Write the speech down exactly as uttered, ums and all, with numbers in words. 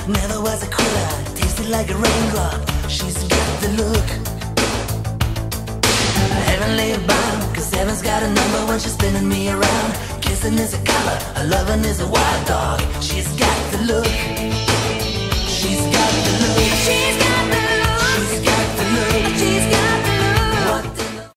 Never was a quitter, tasted like a raindrop. She's got the look. Heavenly bound, cause heaven's got a number when she's spinning me around. Kissing is a color, her loving is a wild dog. She's got the look. She's got the look. She's got